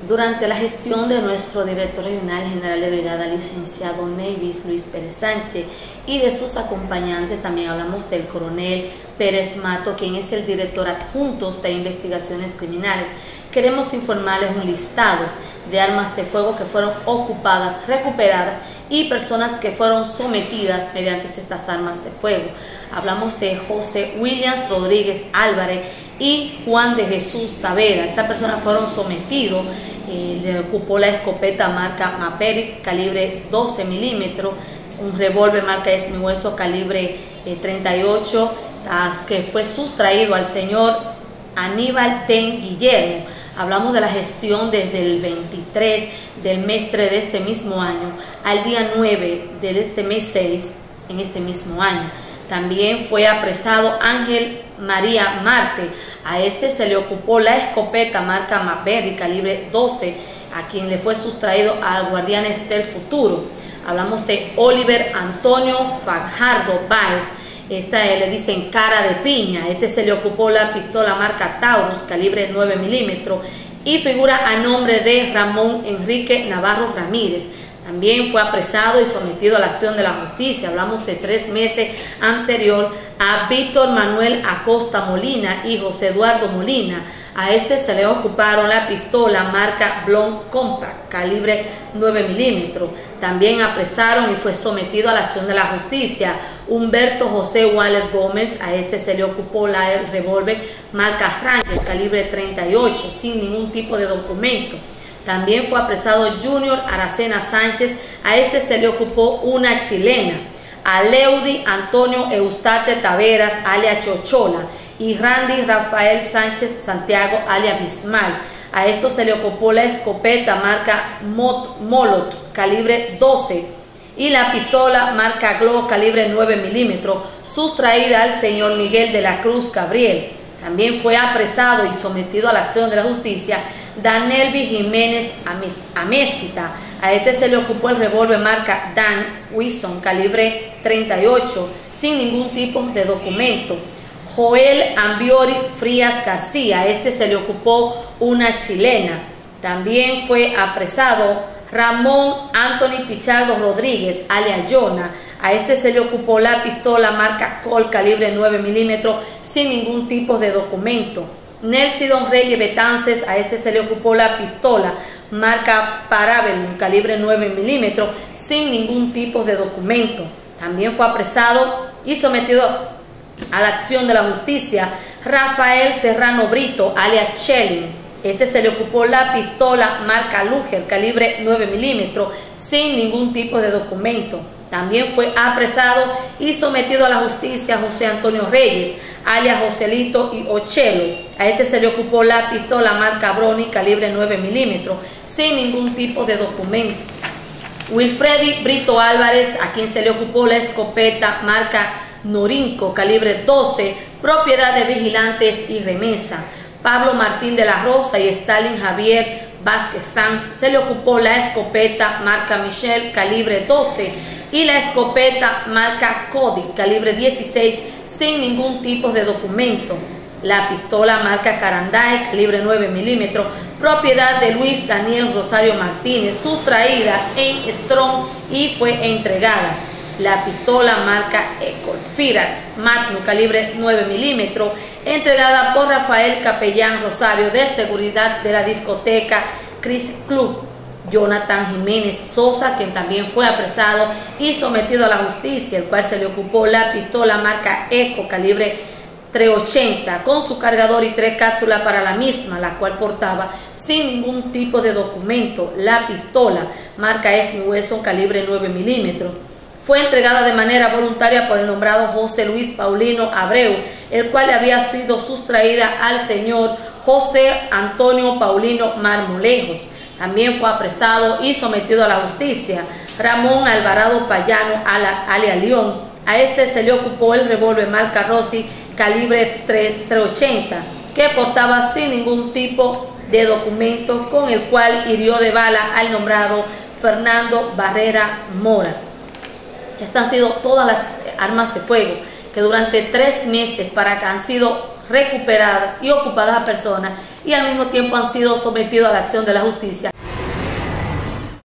Durante la gestión de nuestro director regional general de brigada, licenciado Nevis Luis Pérez Sánchez, y de sus acompañantes, también hablamos del coronel Pérez Mato, quien es el director adjunto de investigaciones criminales. Queremos informarles un listado de armas de fuego que fueron ocupadas, recuperadas y personas que fueron sometidas mediante estas armas de fuego. Hablamos de José Williams Rodríguez Álvarez y Juan de Jesús Tavera. Estas personas fueron sometidos. Le ocupó la escopeta marca Maperic calibre 12 milímetros, un revólver marca Esmihueso calibre 38, que fue sustraído al señor Aníbal Ten Guillermo. Hablamos de la gestión desde el 23 del mes 3 de este mismo año al día 9 de este mes 6 en este mismo año. También fue apresado Ángel María Marte. A este se le ocupó la escopeta marca Maperic calibre 12, a quien le fue sustraído al Guardianes del Futuro. Hablamos de Oliver Antonio Fajardo Báez. Esta le dicen cara de piña. Este se le ocupó la pistola marca Taurus calibre 9 milímetros y figura a nombre de Ramón Enrique Navarro Ramírez. También fue apresado y sometido a la acción de la justicia. Hablamos de 3 meses anterior a Víctor Manuel Acosta Molina y José Eduardo Molina. A este se le ocuparon la pistola marca Blond Compact calibre 9 milímetros. También apresaron y fue sometido a la acción de la justicia Humberto José Waller Gómez. A este se le ocupó el revólver marca Ranger calibre 38 sin ningún tipo de documento. También fue apresado Junior Aracena Sánchez. A este se le ocupó una chilena. A Leudi Antonio Eustate Taveras alias Chochola y Randy Rafael Sánchez Santiago alias Bismal. A esto se le ocupó la escopeta marca Molot calibre 12 y la pistola marca Glock calibre 9 milímetros sustraída al señor Miguel de la Cruz Gabriel. También fue apresado y sometido a la acción de la justicia Danelvi Jiménez Amezquita. A este se le ocupó el revólver marca Dan Wilson calibre 38 sin ningún tipo de documento. Joel Ambioris Frías García. A este se le ocupó una chilena. También fue apresado Ramón Anthony Pichardo Rodríguez alias Yona. A este se le ocupó la pistola marca Colt calibre 9 milímetros sin ningún tipo de documento. Nelsidon Reyes Betances. A este se le ocupó la pistola marca Parabellum calibre 9 milímetros sin ningún tipo de documento. También fue apresado y sometido a la acción de la justicia Rafael Serrano Brito alias Schelling. Este se le ocupó la pistola marca Luger calibre 9 milímetros sin ningún tipo de documento. También fue apresado y sometido a la justicia José Antonio Reyes alias Joselito y Ochelo. A este se le ocupó la pistola marca Brony calibre 9 milímetros sin ningún tipo de documento. Wilfredi Brito Álvarez, a quien se le ocupó la escopeta marca Norinco calibre 12, propiedad de Vigilantes y Remesa. Pablo Martín de la Rosa y Stalin Javier Vázquez Sanz se le ocupó la escopeta marca Michel calibre 12 y la escopeta marca Cody calibre 16 sin ningún tipo de documento. La pistola marca Caranday calibre 9 milímetros, propiedad de Luis Daniel Rosario Martínez, sustraída en Strong y fue entregada. La pistola marca Ecolfirax Magnum calibre 9 milímetros, entregada por Rafael Capellán Rosario de seguridad de la discoteca Chris Club. Jonathan Jiménez Sosa, quien también fue apresado y sometido a la justicia, el cual se le ocupó la pistola marca Eco calibre 380 con su cargador y 3 cápsulas para la misma, la cual portaba sin ningún tipo de documento. La pistola marca Esmihueso calibre 9 milímetros. Fue entregada de manera voluntaria por el nombrado José Luis Paulino Abreu, el cual le había sido sustraída al señor José Antonio Paulino Marmolejos. También fue apresado y sometido a la justicia Ramón Alvarado Payano alias León. A este se le ocupó el revólver marca Rossi calibre 380 que portaba sin ningún tipo de documento, con el cual hirió de bala al nombrado Fernando Barrera Mora. Estas han sido todas las armas de fuego que durante 3 meses para acá han sido recuperadas y ocupadas a personas y al mismo tiempo han sido sometidos a la acción de la justicia